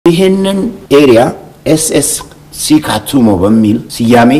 ይህንን ኤሪያ ኤስኤስሲ ካቱሞ በሚል ስያሜ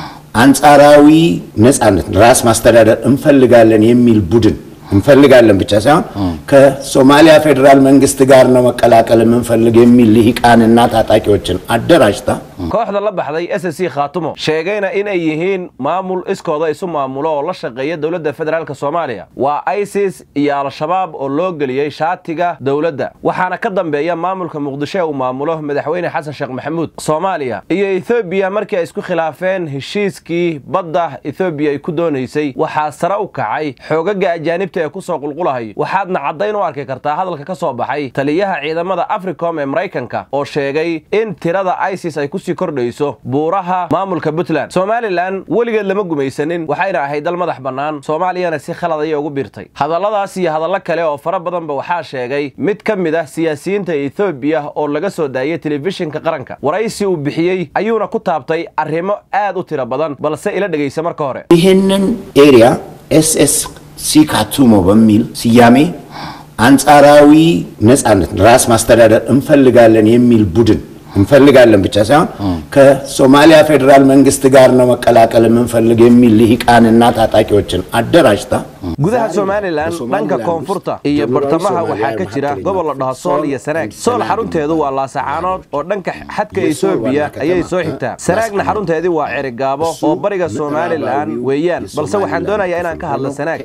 አንጻራዊ ነፃነት ራስ ማስተዳደር እንፈልጋለን የሚል ቡድን እንፈልጋለን ብቻ ሳይሆን ከሶማሊያ ፌደራል መንግስት ጋር ነው መቀላቀል እንፈልግ የሚል ልሂቃንና ታጣቂዎችን አደራጅታ kooxda la baxday SSC Khaatumo sheegayna in ay yihiin maamul iskooda isu maamulo oo la shaqeeya dawladda federaalka Soomaaliya waa ISIS iyo al-shabaab oo loo galiyay shaatiga dawladda waxaana ka dambeeya maamulka Muqdisho oo maamulo madaxweyne Xasan Sheekh Maxamuud Soomaaliya iyo Ethiopia markii ay isku khilaafeen heshiiskii badda Ethiopia ay ku doonaysay waxa sare u kacay xoogaga ajaanibta ee ku soo qulqulahay waxaadna cadayn u arki kartaa hadalka ka soo baxay taliyaha ciidamada Africom ee Mareykanka oo sheegay in tirada ISIS ay ku kordhayso buuraha maamulka Puntland Somaliland waligeed lama gumaysanin waxayna ahayd dal madax banaan Soomaaliyana si khalad ay ugu biirtay hadalladaas iyo hadallo kale oo fara badan ba waxa sheegay mid kamid ah siyaasiyiinta Ethiopia oo laga soo daayay telefishinka qaranka waraysi uu bixiyay ayuuna ku taabtay arrimo aad u tiro badan balse ila dhageysa marka hore ይህንን ኤሪያ ኤስኤስሲ ካቱሞ በሚል ስያሜ አንጻራዊ ነፃነት ራስ ማስተዳደር እንፈልጋለን የሚል ቡድን እንፈልጋለን ብቻ ሳይሆን ከሶማሊያ ፌደራል መንግስት ጋር ነው መቀላቀል እንፈልግ የሚል ልሂቃንና ታጣቂዎችን አደራጅታ gudaha Somaliland dhanka koonfurta iyo bartamaha waxa ka jira gobol la dhaho Sool iyo Sanaag Sool xarunteedu waa Laasacaanood oo dhanka xadka Ethiopia ayay soo xigtaa Sanaagna xarunteedu waa Cerigaabo oo bariga Somaliland weeyaan balse waxaan doonayaa inaan ka hadlo Sanaag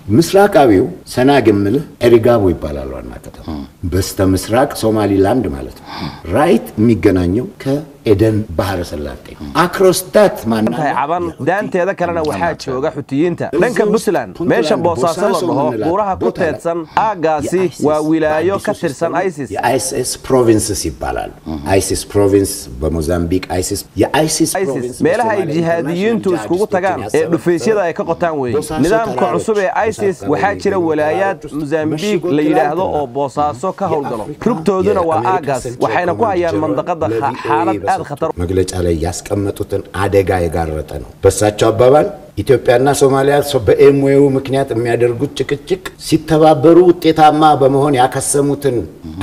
ምስራቃዊው ሰናግ ምል ኤሪጋቦ ይባላል ዋና ከተማ በስተ ምስራቅ ሶማሊላንድ ማለት ነው ራይት የሚገናኘው ከኤደን ባህረ ሰላጤ አክሮስ ዳት ማንታ caban daanteeda kalena waxa jooga xutiyiinta dhanka Puntland meesha boosaaso la dhaho buuraha ku teedsan aagaasi waa wilaayo ka tirsan ISIS ISIS provinces ይባላል ISIS province በሞዛምቢክ ISIS province meelaha ay jihaadiyiintu iskugu tagaan ee dhufeesyada ay ka qotaan weey nidaamka cusub ee ISIS waxa jira wilaayad Mozambique la yiraahdo oo boosaaso ka howlgalo rugtooduna waa aagaas waxayna ku hayaan mandaqada xaalad aad khatar መግለጫ ላይ ያስቀመጡትን አደጋ የጋረጠ ነው በሳቸው አባባል ኢትዮጵያና ሶማሊያ በኤምዌው ምክንያት የሚያደርጉት ጭቅጭቅ ሲተባበሩ ውጤታማ በመሆን ያከሰሙትን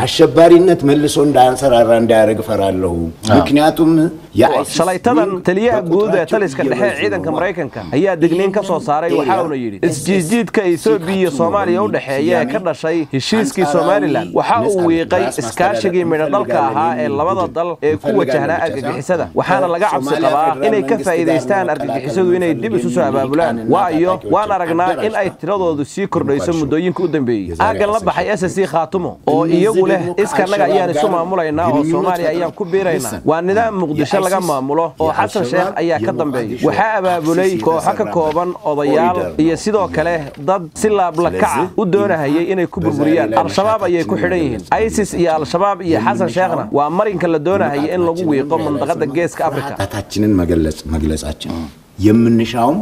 አሸባሪነት መልሶ እንዳንሰራራ እንዳያረግ ፈራለሁ ምክንያቱም shalaytadan taliyaha guud ee taliska dhexe ciidanka Mareykanka ayaa digniin ka soo saaray waxa uu yiri isjiidka Ethiopia iyo Soomaaliya u dhaxeeya ka dhashay heshiiskii Somaliland waxa uu wiiqay iskaashigii midhadhalka ahaa ee labada dal ee ku wajahna argagixisada waxaana laga cabsi qabaa inay ka faa'iideystaan argagixisadu inay dib isu soo abaabulaan waayo waan aragnaa in ay tiradoodu sii kordhayso muddooyinka u dambeeyay aagan la baxay SSC Khaatumo oo iyagu leh iskanaga ayaan isu maamulaynaa oo Soomaaliya ayaan ku biiraynaa waa nidaam Muqdisho laga maamulo oo Xasan Sheekh ayaa ka dambeeyay waxa abaabulay kooxo ka kooban odayaal iyo sidoo kale dad si laab la kaca u doonayay inay ku burburiyaan al-shabaab ayay ku xidhan yihiin ISIS iyo al-shabaab iyo Xasan Sheekhna waa marinka la doonayay in lagu wiiqo mandaqada geeska Afrika ታታችንን መግለጻችን የምንሻው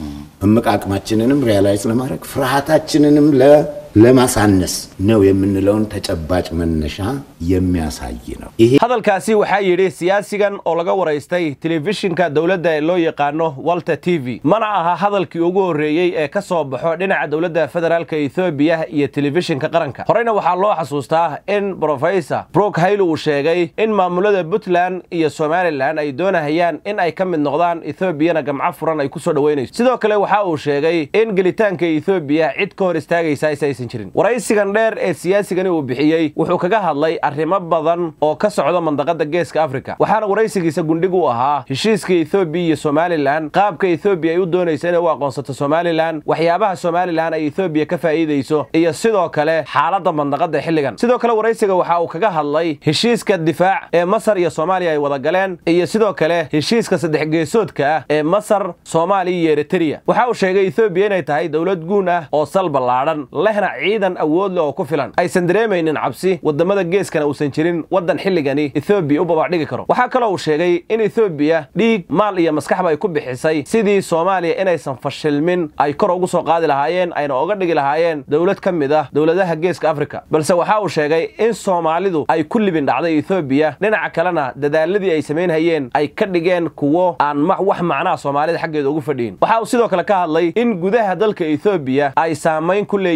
እምቃቅማችንንም ሪያላይዝ ለማድረግ ፍርሃታችንንም ለማሳነስ ነው የምንለውን ተጨባጭ መነሻ የሚያሳይ ነው ይሄ hadalkaasi waxa yiri siyaasigan oo laga wareystay telefishinka dawladda ee loo yaqaano Walta TV mana aha hadalkii ugu horeeyay ee ka soo baxo dhinaca dawladda federaalka Ethiopia iyo telefishinka qaranka horeyna waxa loo xasuustaa in Professor Brock Hale uu sheegay in maamulada Puntland iyo Somaliland ay doonayaan in ay ka mid noqdaan Ethiopia gamca furan ay ku soo dhaweynayso sidoo kale waxa uu sheegay in gelitaanka Ethiopia cid ka hor istaagaysa waraysigan dheer ee siyaasigani uu bixiyay wuxuu kaga hadlay arrimo badan oo ka socda mandaqada geeska Afrika waxaana waraysigiisa gundhig u ahaa heshiiska Ethiopia iyo Somaliland qaabka Ethiopia ay u doonayso inay u aqoonsato Somaliland waxyaabaha Somaliland ay Ethiopia ka faa'iideyso iyo sidoo kale xaaladda mandaqada xilligan sidoo kale waraysiga waxa uu kaga hadlay heshiiska difaac ee Masar iyo Soomaaliya ay wada galeen iyo sidoo kale heshiiska saddex geesoodka ah ee Masar Soomaaliya iyo Eritrea waxa uu sheegay Ethiopia inay tahay dawlad guun ah oo sal ballaaran lehna ciidan awood leh oo ku filan aysan dareemaynin cabsi wadamada geeskana uusan jirin wadan xilligani Ethiopia u babacdhigi karo waxa kale oo sheegay in Ethiopia dhiig maal iyo maskaxba ay ku bixisay sidii Soomaaliya inaysan fashilmin ay kor ugu soo qaadi lahaayeen ayna uga dhigi lahaayeen dawlad kamid ah dawladaha geeska Afrika balse waxa uu sheegay in Soomaalidu ay ku libin dhacday Ethiopia dhinaca kalena dadaaladii ay sameynayeen ay ka dhigeen kuwo aan wax macna Soomaalida xaggeeda ugu fadhiin waxa uu sidoo kale ka hadlay in gudaha dalka Ethiopia ay saameyn ku leeyihiin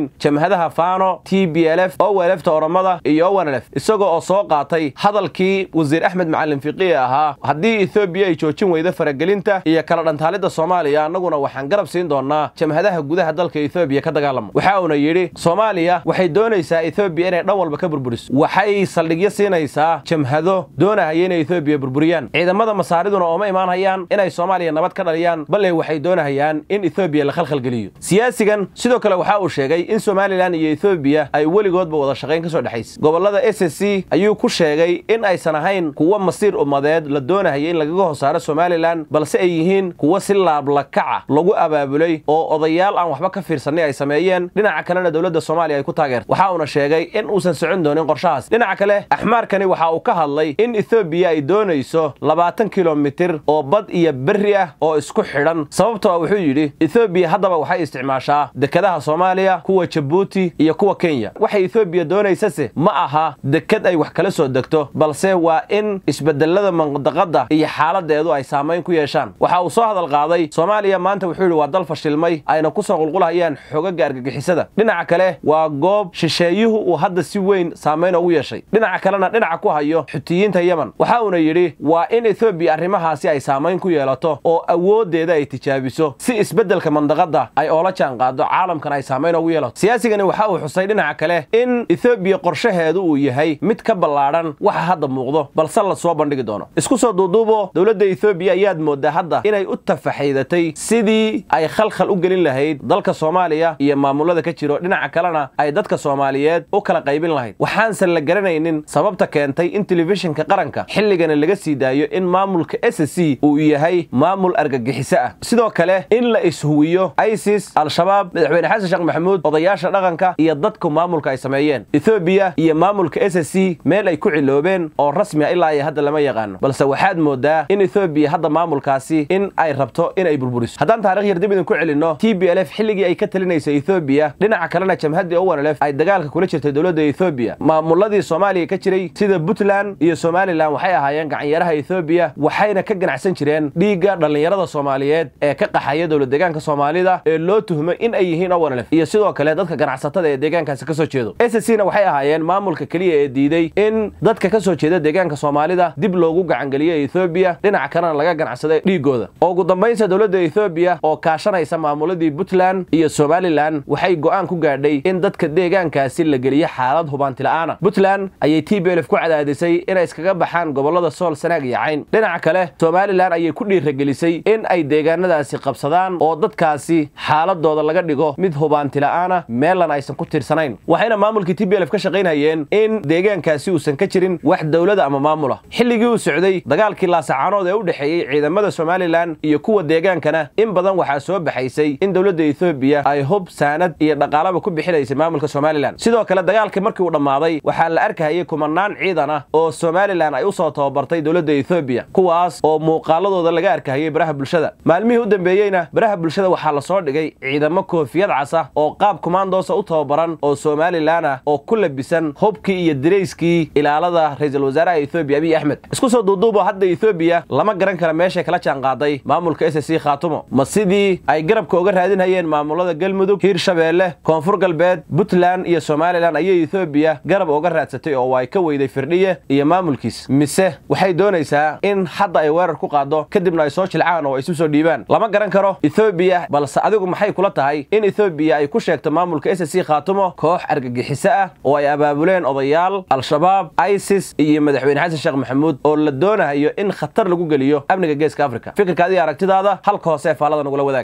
yihiin jamhadaha Faano, TPLF, OLF Oromada iyo ONLF isagoo oo soo qaatay hadalkii wasiir Axmed Macalin Fiqi ahaa haddii Ethiopia ay joojin weydo faragelinta iyo kala dhantaalida Soomaaliya annaguna waxaan garab siin doonaa jamhadaha gudaha dalka Ethiopia ka dagaalamo waxa uu yiri Soomaaliya waxay doonaysaa Ethiopia inay dhan walba ka burburiso waxay saldhigyo siinaysaa jamhado doonaya inay Ethiopia burburiyaan ciidamada masaariduna oo ma imaanayaan inay Soomaaliya nabad ka dhaliyaan bal waxay doonayaan in Ethiopia la khalkhal geliyo siyaasigan sidoo kale waxa uu sheegay in Somaliland iyo Ethiopia ay weligoodba wada shaqayn ka soo dhaxaysay gobolada SSC ayuu ku sheegay in aysan ahayn kuwa masiir umadeed la doonayo in laga hoosaaro Somaliland balse ay yihiin kuwa si laab la kaca lagu abaabulay oo odayaal aan waxba ka fiirsanay ay sameeyeen dhinaca kalena dawladda Soomaaliya ay ku taageertay waxa uu sheegay in uusan socon doonin qorshahaas dhinaca kale Axmaarkani waxa uu ka hadlay in Ethiopia ay doonayso 20 kilomitir oo bad iyo berri ah oo isku xidhan sababtoo wuxuu yiri Ethiopia haddaba waxay isticmaashaa dekadaha Soomaaliya kuwa Djibouti iyo kuwa Kenya waxay Ethiopia doonaysaa ma aha dekad ay wax kala soo degto balse waa in isbedelada mandaqada iyo xaaladeedu ay saameyn ku yeeshaan waxa uu soo hadal qaaday Soomaaliya maanta wuxuu yiri waa dal fashilmay ayna ku soo qulqulayaan xogaga argagixisada dhinaca kale waa goob shisheeyuhu uu hadda si weyn saameyn ugu yeeshay dhinaca kalena dhinaca ku hayo xutiyiinta Yemen waxa uu yiri waa in Ethiopia arrimahaasi ay saameyn ku yeelato oo awoodeeda ay tijaabiso si isbedelka mandaqada ay oola jaan qaado caalamkan ay saameyn ugu yeelato siyaasigani waxa uu xusay dhinaca kale in Ethiopia qorshaheedu uu yahay mid ka ballaaran waxa hadda muuqdo balse la soo bandhigi doono isku soo duuduubo dawladda Ethiopia ayaad moodaa hadda inay u tafaxiidatay sidii ay khalkhal u gelin lahayd dalka Soomaaliya iyo maamulada ka jiro dhinaca kalena ay dadka Soomaaliyeed u kala qaybin lahayd waxaan la garanaynin sababta keentay in telefishinka qaranka xilligan laga sii daayo in maamulka SSC uu yahay maamul argagixiso ah sidoo kale in la ishuwiyo ISIS al-Shabaab madaxweyne Xasan Sheekh Maxamuud odayaasha dhaqanka iyo dadka maamulka ay sameeyeen Ethiopia iyo maamulka SSC meel ay ku ciloobeen oo rasmi ah ilaa ay hadda lama yaqaan balse waxaad moodaa in Ethiopia hadda maamulkaasi in ay rabto in ay burburiso haddaan taariikh yar dib idin ku celino TPLF xilligii ay ka talinaysay Ethiopia dhinaca kalena jamhadii ONLF ay dagaalka kula jirtay dawladda Ethiopia maamuladii Soomaaliya ka jiray sida Puntland iyo Somaliland waxay ahaayeen gacanyaraha Ethiopia waxayna ka ganacsan jireen dhiiga dhalinyarada Soomaaliyeed ee ka qaxaya dawlad deegaanka Soomaalida ee loo tuhmay in ay yihiin ONLF iyo sidoo kale dadka ganacsatada ee deegaankaasi ka soo jeedo SSC-na waxay ahaayeen maamulka kaliya ee diiday in dadka ka soo jeeda deegaanka Soomaalida dib loogu gacan galiyo Ethiopia dhinaca kalena laga ganacsaday dhiigooda ugu dambeynta dawladda Ethiopia oo kaashanaysa maamuladii Puntland iyo Somaliland waxay go'aan ku gaadhay in dadka deegaankaasi la geliyo xaalad hubanti la'aan Puntland ayay TPLF ku cadaadisay inay iskaga baxaan gobolada Sool Sanaag iyo Cayn dhinaca kale Somaliland ayay ku dhiirigelisay in ay deegaanadaasi qabsadaan oo dadkaasi xaaladooda laga dhigo mid hubanti la'aan meelan aysan ku tirsanayn waxayna maamulkii TPLF ka shaqeynayeen in deegaankaasi uusan ka jirin wax dawlad ama maamul ah xilligii uu socday dagaalkii laasacaanood ee u dhaxeeyay ciidamada Somaliland iyo kuwa deegaankana in badan waxa soo baxaysay in dawladda Ethiopia ay hub saanad iyo dhaqaalaba ku bixinaysay maamulka Somaliland sidoo kale dagaalkii markii uu dhamaaday waxa la arkayay kumanaan ciidan ah oo Somaliland ay u soo tababartay dawladda Ethiopia kuwaas oo muuqaaladooda laga arkayay baraha bulshada maalmihii u dambeeyayna baraha bulshada waxa la soo dhigay ciidamo koofiyad cas ah oo qaab commandos u tababaran oo Somaliland ah oo ku labisan hubkii iyo direyskii ilaalada ra'iisul wasaaraha Ethiopia Abiy Ahmed isku soo duuduubo hadda Ethiopia lama garan karo meesha kala jaan qaaday maamulka SSC Khaatumo ma sidii ay garabka uga raadinayeen maamulada Galmudug Hirshabeelle Koonfur Galbeed Puntland iyo Somaliland ayay Ethiopia garab uga raadsatay oo ay ka weyday firdhiye iyo maamulkiis mise waxay doonaysaa in hadda ay weerar ku qaado kadibna ay soo jilcaan oo ay isu soo dhiibaan lama garan karo Ethiopia balse adigu maxay kula tahay in Ethiopia ay ku sheegto maamulka SSC Khaatumo koox argagixiso ah oo ay abaabuleen odayaal al-Shabaab ISIS iyo madaxweyne Xasan Sheekh Maxamuud oo la doonayo in khatar lagu geliyo amniga geeska Afrika fikirkaadii aragtidaada halka hoose faalada nagula wadaag